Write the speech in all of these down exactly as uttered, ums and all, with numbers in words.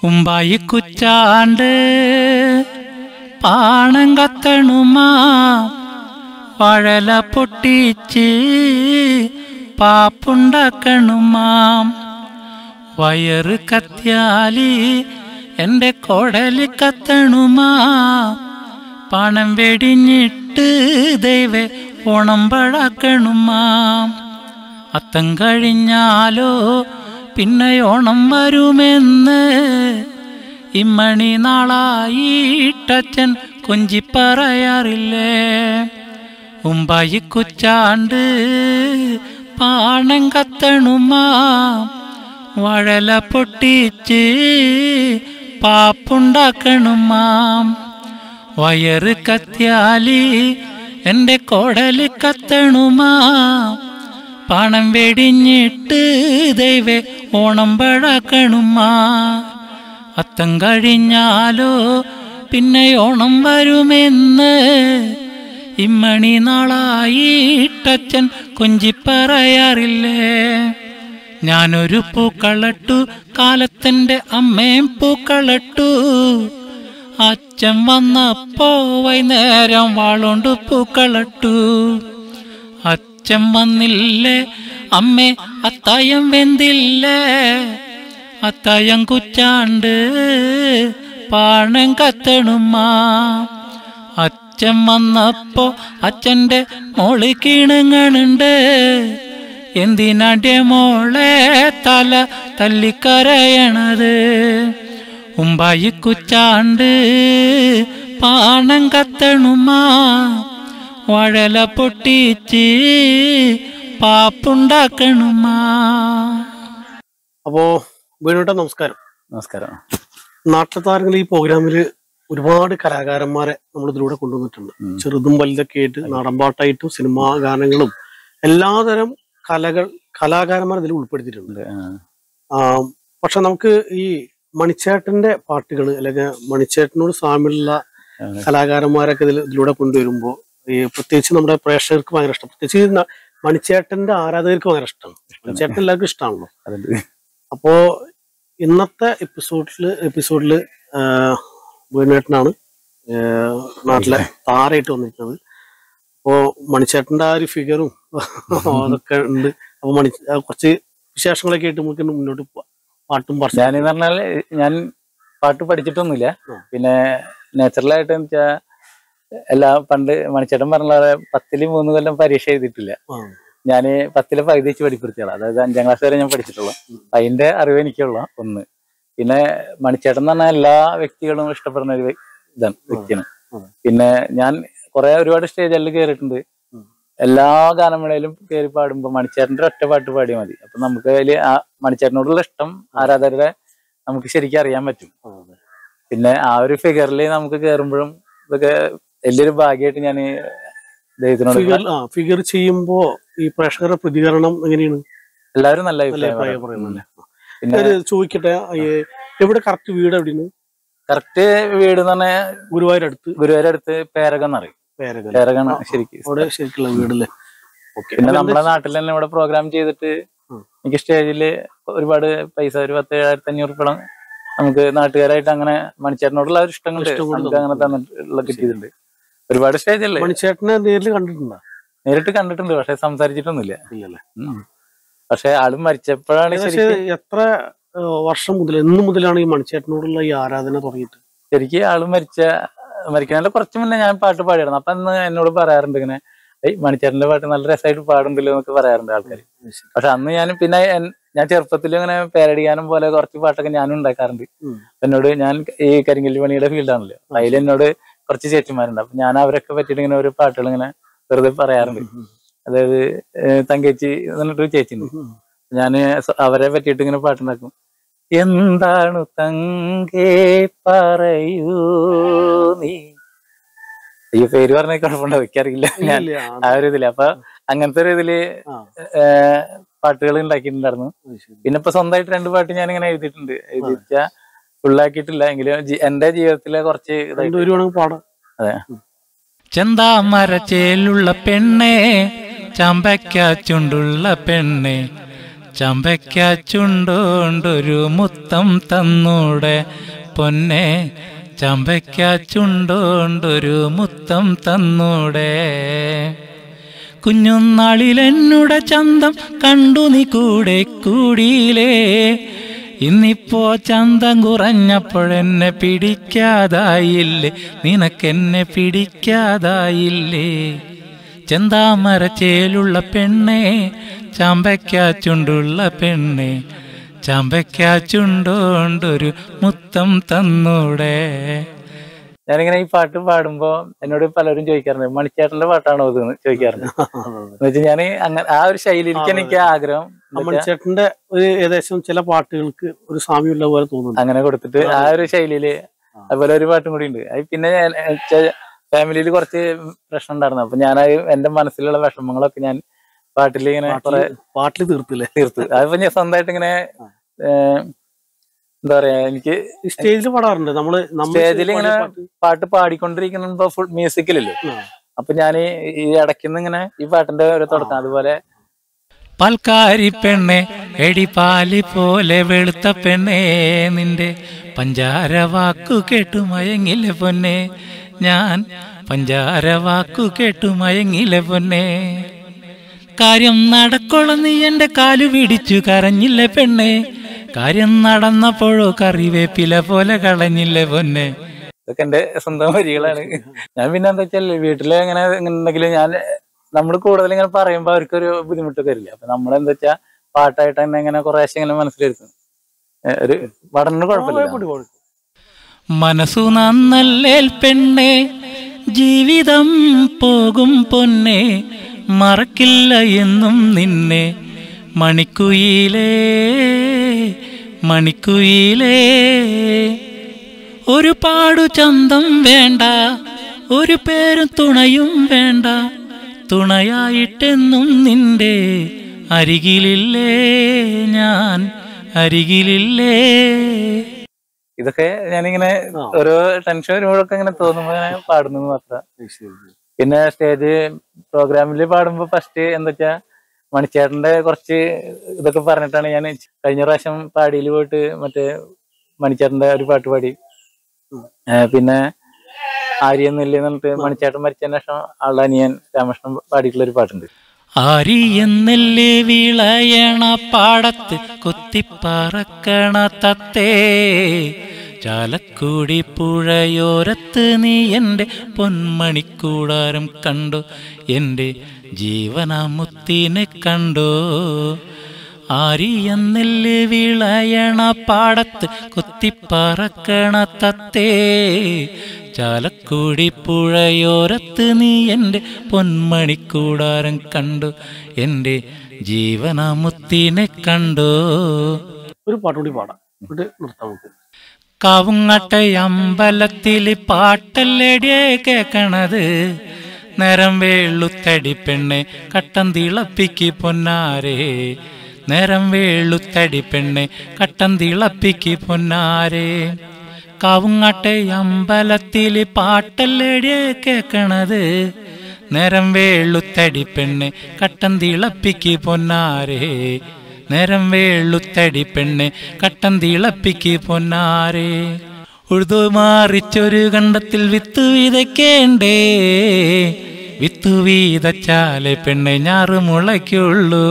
ഉമ്പായി കുച്ചാണ്ട് പാണം കത്തണുമാ വഴല പൊട്ടിച്ച് പാപ്പുണ്ടാക്കണുമാം വയറ് കത്തിയാലി എൻ്റെ കൊടല് കത്തണുമാ പണം വെടിഞ്ഞിട്ട് ദൈവേ ഓണം പഴക്കണുമാം അത്തം കഴിഞ്ഞാലോ പിന്നെ ഓണം വരുമെന്ന് ഇമ്മണി നാളായിട്ടച്ഛൻ കൊഞ്ചി പറയാറില്ലേ. ഉമ്പായി കുച്ചാണ്ട് പാണം കത്തണുമാ വഴല പൊട്ടിച്ച് പാപ്പുണ്ടാക്കണുമാം വയറ് കത്തിയാലി എൻ്റെ കൊടല് കത്തണുമാ പണം വെടിഞ്ഞിട്ട് ദൈവേ ഓണം പഴക്കണുമാ അത്തം കഴിഞ്ഞാലോ പിന്നെ ഓണം വരുമെന്ന് ഇമ്മണി നാളായിട്ടച്ഛൻ കൊഞ്ചി പറയാറില്ലേ. ഞാനൊരു പൂക്കളട്ടു കാലത്തെൻ്റെ അമ്മയും പൂക്കളട്ടു അച്ഛൻ വന്നപ്പോ വൈകുന്നേരം വാളോണ്ട് പൂക്കളട്ടു അച്ഛൻ വന്നില്ലേ അമ്മേ അത്തായം വെന്തില്ലേ അത്തായം കുച്ചാണ്ട് പാണം കത്തണുമാ അച്ഛൻ വന്നപ്പോ അച്ഛൻ്റെ മോള് കിണുങ്ങണുണ്ട് എന്തിനാട്ടെ മോളെ തല തല്ലിക്കരയണത്. ഉമ്പായി കുച്ചാണ്ട് പാണം കത്തണുമാ വഴല പൊട്ടിച്ച് പാപ്പുണ്ടാക്കണുമാ. അപ്പോ വേണുട്ടാ നമസ്കാരം. നമസ്കാരം. നാട്ടുതാരങ്ങൾ ഈ പ്രോഗ്രാമില് ഒരുപാട് കലാകാരന്മാരെ നമ്മൾ ഇതിലൂടെ കൊണ്ടുവന്നിട്ടുണ്ട്. ചെറുതും വലുതൊക്കെ ആയിട്ട് നാടൻപാട്ടായിട്ടും സിനിമാ ഗാനങ്ങളും എല്ലാതരം കലകൾ കലാകാരന്മാർ ഇതിൽ ഉൾപ്പെടുത്തിയിട്ടുണ്ട്. ആ പക്ഷെ നമുക്ക് ഈ മണിച്ചേട്ടന്റെ പാട്ടുകൾ അല്ലെങ്കിൽ മണിച്ചേട്ടനോട് സാമ്യമുള്ള കലാകാരന്മാരൊക്കെ ഇതിൽ ഇതിലൂടെ കൊണ്ടുവരുമ്പോൾ ഈ പ്രത്യേകിച്ച് നമ്മുടെ പ്രേക്ഷകർക്ക് ഭയങ്കര ഇഷ്ടം, പ്രത്യേകിച്ച് മണിച്ചേട്ടന്റെ ആരാധകർക്ക് ഭയങ്കര ഇഷ്ടമാണ്. മണിച്ചേട്ടൻ എല്ലാവർക്കും ഇഷ്ടമാണല്ലോ. അപ്പോ ഇന്നത്തെ എപ്പിസോഡില് എപ്പിസോഡില് വേണുവേട്ടനാണ് നാട്ടിലെ താരമായിട്ട് വന്നിരിക്കുന്നത്. അപ്പോ മണിച്ചേട്ടന്റെ ആ ഒരു ഫിഗറും അതൊക്കെ ഉണ്ട്. അപ്പൊ മണി കുറച്ച് വിശേഷങ്ങളൊക്കെ ആയിട്ട് നമുക്ക് മുന്നോട്ട് പോവാം. പാട്ടും ഞാനെന്ന് പറഞ്ഞാല് ഞാൻ പാട്ട് പഠിച്ചിട്ടൊന്നുമില്ല. പിന്നെ നാച്ചുറലായിട്ട് വെച്ചാ എല്ലാ പണ്ട് മണിച്ചേട്ടൻ പറഞ്ഞ പത്തില് മൂന്ന് കൊല്ലം പരീക്ഷ എഴുതിയിട്ടില്ല. ഞാന് പത്തിലെ പകുതി വെച്ച് പഠിപ്പിടുത്തിയാണ്. അതായത് അഞ്ചാം ക്ലാസ് വരെ ഞാൻ പഠിച്ചിട്ടുള്ളൂ. അതിന്റെ അറിവ് എനിക്കുള്ള ഒന്ന്. പിന്നെ മണിച്ചേട്ടൻ എന്ന് പറഞ്ഞാൽ എല്ലാ വ്യക്തികളും ഇഷ്ടപ്പെടുന്ന ഒരു ഇതാണ് വ്യക്തിയാണ്. പിന്നെ ഞാൻ കുറെ ഒരുപാട് സ്റ്റേജുകളിൽ കയറിയിട്ടുണ്ട്. എല്ലാ ഗാനമേളയിലും കയറി പാടുമ്പോ മണിച്ചേട്ടന്റെ ഒറ്റ പാട്ട് പാടിയാൽ മതി. അപ്പൊ നമുക്ക് അതിൽ ആ മണിച്ചേട്ടനോടുള്ള ഇഷ്ടം ആരാധകരുടെ നമുക്ക് ശരിക്കും അറിയാൻ പറ്റും. പിന്നെ ആ ഒരു ഫിഗറിൽ നമുക്ക് കയറുമ്പോഴും ഇതൊക്കെ വലിയൊരു ഭാഗ്യമായിട്ട് ഞാൻ ദൈവത്തിനോട് ഫിഗർ ചെയ്യുമ്പോ ഈ പ്രേക്ഷകരുടെ പ്രതികരണം എങ്ങനെയാണ്? എല്ലാവരും നല്ല അഭിപ്രായം. പിന്നെ ചോദിക്കട്ടെ, എവിടെ കറക്റ്റ് വീട് എവിടെയാണ്? കറക്റ്റ് വീട് എന്ന് പറഞ്ഞാൽ ഗുരുവായൂർ അടുത്ത് ഗുരുവായൂർ അടുത്ത് പേരകം എന്നറിയും. പേരകാണ് ശരിക്കും അവിടെ ശരിക്കുള്ള വീടല്ലേ. പിന്നെ നമ്മുടെ നാട്ടിൽ തന്നെ ഇവിടെ പ്രോഗ്രാം ചെയ്തിട്ട് എനിക്ക് സ്റ്റേജില് ഒരുപാട് പൈസ ഒരു പത്ത് ഏഴായിരത്തി അഞ്ഞൂറ് രൂപ നമുക്ക് നാട്ടുകാരായിട്ട് അങ്ങനെ മണിച്ചേട്ടനോടുള്ള ഒരു ഇഷ്ടങ്ങൾ നമുക്ക് അങ്ങനെ തന്നിട്ടുള്ള കിട്ടിയിട്ടുണ്ട്. ഒരുപാട് സ്റ്റേജല്ലേ. മണിച്ചേട്ടനെ നേരിൽ കണ്ടിട്ടുണ്ടോ? നേരിട്ട് കണ്ടിട്ടുണ്ട്, പക്ഷെ സംസാരിച്ചിട്ടൊന്നുമില്ല. പക്ഷെ ആളും മരിച്ചപ്പോഴാണ്. എത്ര വർഷം മുതൽ എന്ന് മുതലാണ് ഈ മണിച്ചേട്ടനോടുള്ള ഈ ആരാധന തുടങ്ങിയിട്ട്? ശരിക്കും ആള് മരിച്ച മരിക്കുന്നതിന്റെ കുറച്ച് മുന്നേ ഞാൻ പാട്ട് പാടിയിരുന്നു. അപ്പൊ അന്ന് എന്നോട് പറയാറുണ്ട് ഇങ്ങനെ, ഏയ് മണിച്ചേട്ടന്റെ പാട്ട് നല്ല രസമായിട്ട് പാടുണ്ടല്ലോ എന്നൊക്കെ പറയാറുണ്ട് ആൾക്കാർ. പക്ഷെ അന്ന് ഞാൻ പിന്നെ ഞാൻ ചെറുപ്പത്തിൽ ഇങ്ങനെ പേരടിക്കാനും പോലെ കുറച്ച് പാട്ടൊക്കെ ഞാനും ഉണ്ടാക്കാറുണ്ട്. എന്നോട് ഞാൻ ഈ കരിങ്കല്ല് പണിയുടെ ഫീൽഡാണല്ലോ, അതിൽ എന്നോട് കുറച്ച് ചേച്ചിമാരുണ്ട്. അപ്പൊ ഞാൻ അവരൊക്കെ പറ്റിയിട്ട് ഇങ്ങനെ ഒരു പാട്ടുകൾ ഇങ്ങനെ വെറുതെ പറയാറുണ്ട്. അതായത് തങ്കേച്ചി എന്നിട്ട് ചേച്ചിണ്ട്, ഞാൻ അവരെ പറ്റിയിട്ട് ഇങ്ങനെ പാട്ടുണ്ടാക്കും. എന്താണ് തങ്കേ പറയൂ നീ, ഈ പേര് പറഞ്ഞ കുഴപ്പമുണ്ടാവും, എനിക്കറിയില്ല ഞാൻ ആ ഒരു ഇതില്. അപ്പൊ അങ്ങനത്തെ ഒരു ഇതില് പാട്ടുകൾ ഉണ്ടാക്കിയിട്ടുണ്ടായിരുന്നു. പിന്നെ ഇപ്പൊ സ്വന്തമായിട്ട് രണ്ട് പാട്ട് ഞാൻ ഇങ്ങനെ എഴുതിയിട്ടുണ്ട്. എഴുതിച്ചാ ഫുള്ളാക്കിയിട്ടില്ല എങ്കിലും എന്റെ ജീവിതത്തിലെ കുറച്ച് പാടാം. അതെ. ചെന്താമര ചേലുള്ള പെണ്ണെ, ചമ്പയ്ക്ക ചുണ്ടുള്ള പെണ്ണെ, ചമ്പയ്ക്ക ചുണ്ടോണ്ടൊരു മുത്തം തന്നൂടെ പൊന്നെ, ചമ്പയ്ക്ക ചുണ്ടോണ്ടൊരു മുത്തം തന്നൂടെ. കുഞ്ഞുനാളിലെന്നുടെ ചന്തം കണ്ടു നീ കൂടെ കൂടിയിലേ, ഇന്നിപ്പോ ചന്തം കുറഞ്ഞപ്പോഴെന്നെ പിടിക്കാതായില്ലേ, നിനക്കെന്നെ പിടിക്കാതായില്ലേ. ചെന്താമര ചേലുള്ള പെണ്ണെ, ചമ്പയ്ക്ക ചുണ്ടുള്ള പെണ്ണെ, ചമ്പയ്ക്ക ചുണ്ടോണ്ടൊരു മുത്തം തന്നൂടെ. ഞാനിങ്ങനെ ഈ പാട്ട് പാടുമ്പോ എന്നോട് പലരും ചോദിക്കാറുണ്ട്, മണിച്ചേട്ടന്റെ പാട്ടാണോ ഇതെന്ന് ചോദിക്കാറുണ്ട്. എന്ന് വെച്ചാൽ ഞാൻ അങ്ങനെ ആ ഒരു ശൈലിയിലേക്ക് എനിക്ക് ആഗ്രഹം. മണിച്ചേട്ടന്റെ ഒരു ഏകദേശം ചില പാട്ടുകൾക്ക് ഒരു സാമ്യമുള്ള പോലെ തോന്നുന്നു. അങ്ങനെ കൊടുത്തിട്ട് ആ ഒരു ശൈലിയില് അതുപോലെ ഒരു പാട്ടും കൂടി ഉണ്ട്. അത് പിന്നെ ഫാമിലിയിൽ കുറച്ച് പ്രശ്നം ഉണ്ടായിരുന്നു. അപ്പൊ ഞാൻ എന്റെ മനസ്സിലുള്ള വിഷമങ്ങളൊക്കെ ഞാൻ പാട്ടിൽ ഇങ്ങനെ കുറെ പാട്ടിൽ തീർത്തില്ലേ തീർത്ത്. അതിപ്പോ ഞാൻ സ്വന്തമായിട്ട് ഇങ്ങനെ എന്താ പറയാ, എനിക്ക് സ്റ്റേജിൽ പാടാറുണ്ട്. നമ്മള് സ്റ്റേജിൽ ഇങ്ങനെ പാട്ട് പാടിക്കൊണ്ടിരിക്കുമ്പോ ഫുൾ മ്യൂസിക്കിലല്ലോ. അപ്പൊ ഞാൻ ഈ ഇടയ്ക്കുന്ന് ഇങ്ങനെ ഈ പാട്ടിന്റെ ഒരു തുടക്കം അതുപോലെ പാൽക്കാരി പെണ്ണെ, എടിപ്പാലി പോലെ വെളുത്ത പെണ്ണെ, നിന്റെ പഞ്ചാര വാക്കു കേട്ടു മയങ്ങിലെ പൊന്നെ, ഞാൻ പഞ്ചാര വാക്കു കേട്ടു മയങ്ങിലെ പൊന്നെ. കാര്യം നടക്കോളം നീ എന്റെ കാലു പിടിച്ചു കരഞ്ഞില്ലേ പെണ്ണെ, കാര്യം നടന്നപ്പോഴോ കറിവേപ്പില പോലെ കളഞ്ഞില്ലേ പൊന്നെ. ഇതൊക്കെ എന്റെ സ്വന്തം വരികളാണ്. ഞാൻ പിന്നെ എന്താ വെച്ചാൽ വീട്ടില് എങ്ങനെ ഉണ്ടെങ്കിലും ഞാൻ നമ്മൾ കൂടുതൽ ഇങ്ങനെ പറയുമ്പോ അവർക്കൊരു ബുദ്ധിമുട്ടൊക്കെ വരില്ല. അപ്പൊ നമ്മളെന്താ വെച്ചാൽ പാട്ടായിട്ട് തന്നെ ഇങ്ങനെ കുറേശ്ശെ ഇങ്ങനെ മനസ്സിലെടുക്കും. ഒരു പഠനം കുഴപ്പമില്ല. മനസ്സു നന്നല്ലേൽ പെണ്ണെ, ജീവിതം പോകും പൊന്നെ, മറക്കില്ല എന്നും നിന്നെ മണിക്കുയിലേ മണിക്കുയിലേ. ഒരു പാടു ചന്തം വേണ്ട, ഒരു പേരും തുണയും വേണ്ട, തുണയായിട്ടെന്നും നിന്റെ അരികിലില്ലേ, ഞാൻ അരികിലില്ലേ. ഇതൊക്കെ ഞാനിങ്ങനെ ഓരോ ടെൻഷൻ വരുമ്പോഴൊക്കെ ഇങ്ങനെ തോന്നുമ്പോ ഇങ്ങനെ പാടുന്നു മാത്രം. പിന്നെ സ്റ്റേജ് പ്രോഗ്രാമിൽ പാടുമ്പോ ഫസ്റ്റ് എന്താ വെച്ചാ മണിച്ചേട്ടന്റെ കുറച്ച് ഇതൊക്കെ പറഞ്ഞിട്ടാണ് ഞാൻ കഴിഞ്ഞ പ്രാവശ്യം പാടിയിൽ പോയിട്ട് മറ്റേ മണിച്ചേട്ടന്റെ ഒരു പാട്ട് പാടി. പിന്നെ ആര്യന്നില്ല എന്നിട്ട് മണിച്ചേട്ടൻ മരിച്ചതിന് ശേഷം ആളുടെ അനിയൻ രാമകൃഷ്ണൻ പാടിയിട്ടുള്ള ഒരു പാട്ടുണ്ട്. ആര്യന്നെല്ല് വിളയണ പാടത്ത് കുത്തിപ്പറക്കണ തത്തേ, ചാലക്കുടി പുഴയോരത്ത് നീ എൻ്റെ പൊന്മണിക്കൂടാരം കണ്ടോ, എൻ്റെ ജീവനാമുത്തിനെ കണ്ടോ. ആര്യന്നെല്ല് വിളയണ പാടത്ത് കുത്തിപ്പറക്കണ തത്തേ, ചാലക്കുടി പുഴയോരത്ത് നീ എൻ്റെ പൊന്മണിക്കൂടാരം കണ്ടു, എൻ്റെ ജീവനാമുത്തിനെ കണ്ടോ. ഒരു പാട്ടുകൂടി പാടാം, നിർത്താം നമുക്ക്. കാവുങ്ങാട്ടെ അമ്പലത്തിൽ പാട്ടല്ലേടിയെ കേക്കണത്, നേരം വേളുത്തടി പെണ്ണെ കട്ടം തിളപ്പിക്ക് പൊന്നാരേ, നേരം വേളുത്തടി പെണ്ണെ കട്ടം തിളപ്പിക്ക് പൊന്നാരേ. കാവുങ്ങാട്ടെ അമ്പലത്തിൽ പാട്ടല്ലേടിയെ കേക്കണത്, നേരം വേളുത്തടി പെണ്ണെ കട്ടം തിളപ്പിക്ക് പൊന്നാരേ, നേരം വേളുത്തടി പെണ്ണെ കട്ടം തിളപ്പിക്ക് പൊന്നാരേ. ഉഴുതു മാറിച്ചൊരു കണ്ടത്തിൽ വിത്തു വിതയ്ക്കേണ്ടേ, വിത്തു വീതച്ചാലെ പെണ്ണെ ഞാറ് മുളയ്ക്കുള്ളൂ.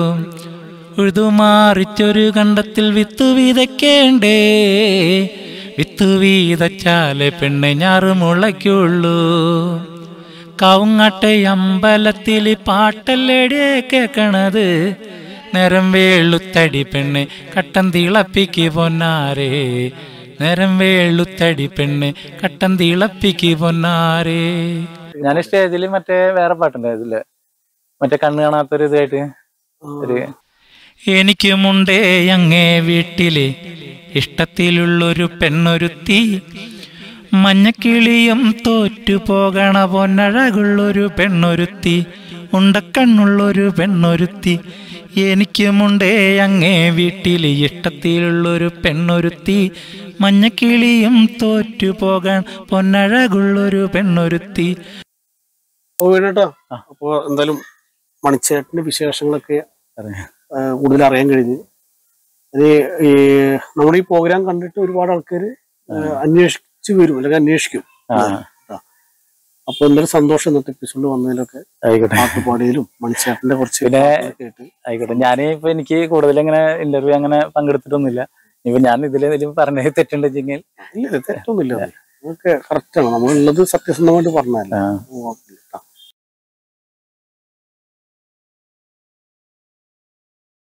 ഉഴുതു മാറിച്ചൊരു കണ്ടത്തിൽ വിത്തു വിതയ്ക്കേണ്ടേ, വിത്തു വീതച്ചാലെ പെണ്ണെ ഞാറ് മുളയ്ക്കുള്ളൂ. കാവുങ്ങാട്ടെ അമ്പലത്തിൽ പാട്ടല്ലേടിയെ കേക്കണത്, നേരം വേളുത്തടി പെണ്ണെ കട്ടം തിളപ്പിക്ക് പൊന്നാരേ, നേരം വേളുത്തടി പെണ്ണെ കട്ടം തിളപ്പിക്ക് പൊന്നാരേ. ഞാൻ സ്റ്റേജിൽ മറ്റേ വേറെ പാട്ടുണ്ടായിരുന്നില്ല, മറ്റേ കണ്ണ് കാണാത്തൊരു ഇതായിട്ട് ഒരു എനിക്കുമുണ്ടേ അങ്ങേ വീട്ടിലെ ഇഷ്ടത്തിലുള്ളൊരു പെണ്ണൊരുത്തി, മഞ്ഞക്കിളിയും തോറ്റു പോകണ പൊന്നഴകുള്ളൊരു പെണ്ണൊരുത്തി, ഉണ്ടക്കണ്ണുള്ളൊരു പെണ്ണൊരുത്തി. എനിക്കുമുണ്ടേ അങ്ങേ വീട്ടിലെ ഇഷ്ടത്തിലുള്ളൊരു പെണ്ണൊരുത്തി, മഞ്ഞക്കിളിയും തോറ്റു പോകാൻ പൊന്നഴകുള്ളൊരു പെണ്ണൊരുത്തി. കേട്ടോ. അപ്പൊ എന്തായാലും മണിച്ചേട്ടന്റെ വിശേഷങ്ങളൊക്കെ കൂടുതൽ അറിയാൻ കഴിഞ്ഞു. അത് ഈ നമ്മുടെ ഈ പ്രോഗ്രാം കണ്ടിട്ട് ഒരുപാട് ആൾക്കാർ അന്വേഷിച്ചു വരും അല്ലെങ്കിൽ അന്വേഷിക്കും. അപ്പൊ എന്തൊരു സന്തോഷം ഇന്നത്തെ എപ്പിസോഡ് വന്നതിലൊക്കെ, പാട്ടുപാടിയിലും മണിച്ചേട്ടന്റെ കുറച്ച് കേട്ട്. ആയിക്കോട്ടെ. ഞാൻ ഇപ്പൊ എനിക്ക് കൂടുതൽ ഇങ്ങനെ ഇന്റർവ്യൂ അങ്ങനെ പങ്കെടുത്തിട്ടൊന്നുമില്ല. ഇപ്പൊ ഞാൻ ഇതിൽ പറഞ്ഞത് തെറ്റുണ്ടെങ്കിൽ ഇല്ല, തെറ്റൊന്നുമില്ല. അതൊക്കെ കറക്റ്റാണ്. നമ്മളുള്ളത് സത്യസന്ധമായിട്ട് പറഞ്ഞതല്ല.